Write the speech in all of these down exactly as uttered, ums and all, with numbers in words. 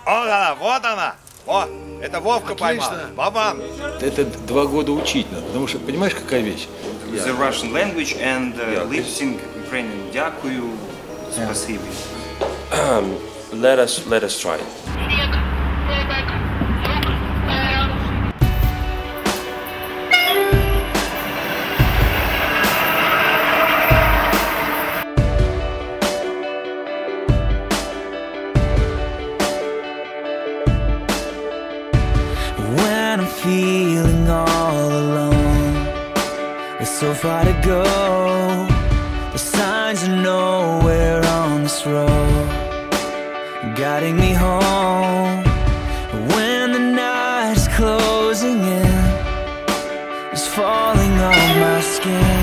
Вот она, вот она. О, это Вовка поймал. Бабан. Это два года учить надо, потому что понимаешь, какая вещь? The Russian language and uh, lip sync Ukrainian. Дякую, спасибо. Let us let us try. When I'm feeling all alone, there's so far to go. The signs are nowhere on this road, guiding me home. When the night is closing in, it's falling on my skin.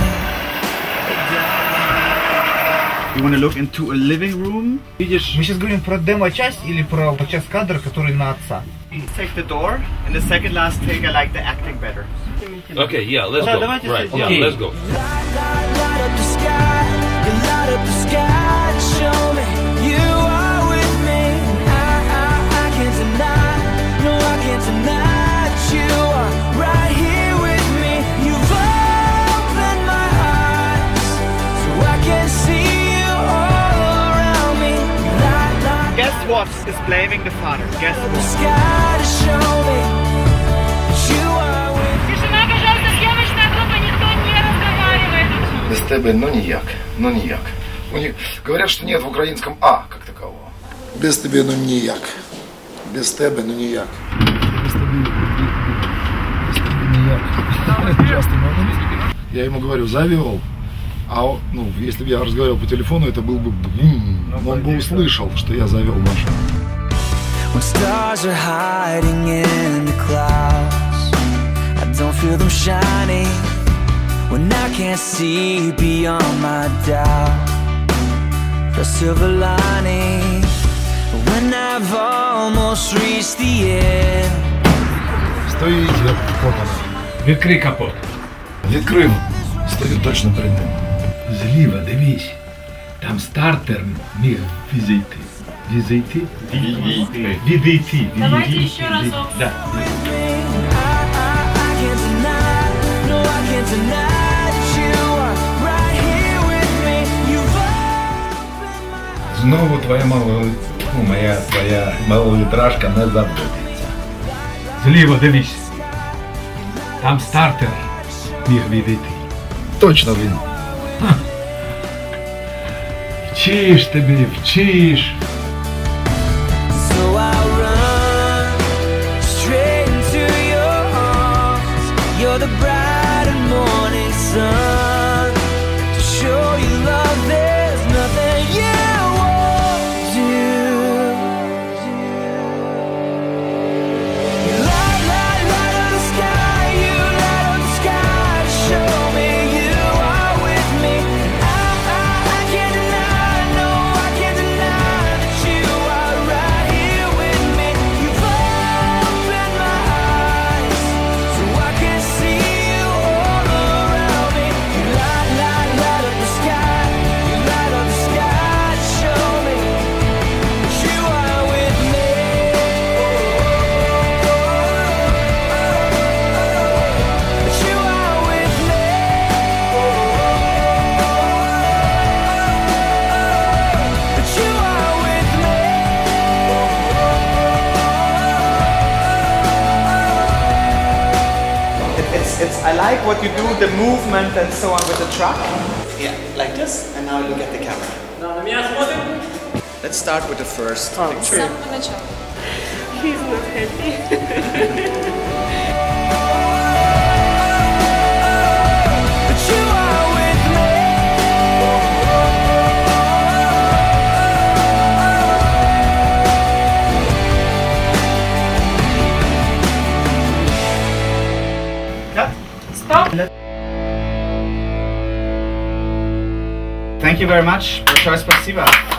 You want to look into a living room? Видишь? Мы сейчас говорим про демо-часть или про часть кадра, который на отца? Take the door, and the second last take I like the acting better. Okay, yeah, let's go. Right, yeah, Okay. let's go. Light up the sky, light up the sky, show me you are with me. I, I, I can't deny, no I can't deny that you are right here with me. You've opened my eyes, so I can see you all around me. Light, light, Guess what is blaming the father? Guess the what? sky to show me that you are with me. Тишина, пожалуйста, съемочная группа, никто не разговаривает. Без тебе, ну ніяк, ну ніяк. У них говорят, что нет в украинском А как такового. Без тебе, ну ніяк. Без тебе, ну ніяк. Без тебе, без тебе ніяк. Я ему говорю, завел. А он, ну, если бы я разговаривал по телефону, это был бы бум. Но он бы услышал, что я завел машину. When stars are hiding in the clouds, I don't feel them shining. When I can't see beyond my doubt, the silver lining. When I've almost reached the end. Стоїть, як капот. Відкрий капот. Відкрив. Стою точно перед ним. Зліва, дивись. Там стартер міг відійти. Відійти? Відійти. Відійти. Давайте еще разок. Да. With me, I, I, I can't deny, no I can't deny that you are right here with me. You've opened my Знову твоя мало, ну, моя твоя малолітражка не забудеться. Зліва, дивись. Там стартер міг відійти. Точно він. Вчиш тобі, вчиш. So I run straight into your arms. You're the bright and morning sun. To show you love, there's nothing you won't do. You light, light, light up the sky. You light up the sky. Show me you are with me. I, I, I can't deny, no, I can't deny that you are right here with me. You've opened my eyes, so I can see you all around me. You light, light, light up the sky. You light up the sky. Show me that you are with me. That you are with me. That you are with me. It's, it's, I like what you do, the movement and so on with the truck. Yeah, like this, and now look at the camera. Let's start with the first picture. самого начала. He's not happy. That you are with me. Stop. Thank you very much. Большое спасибо.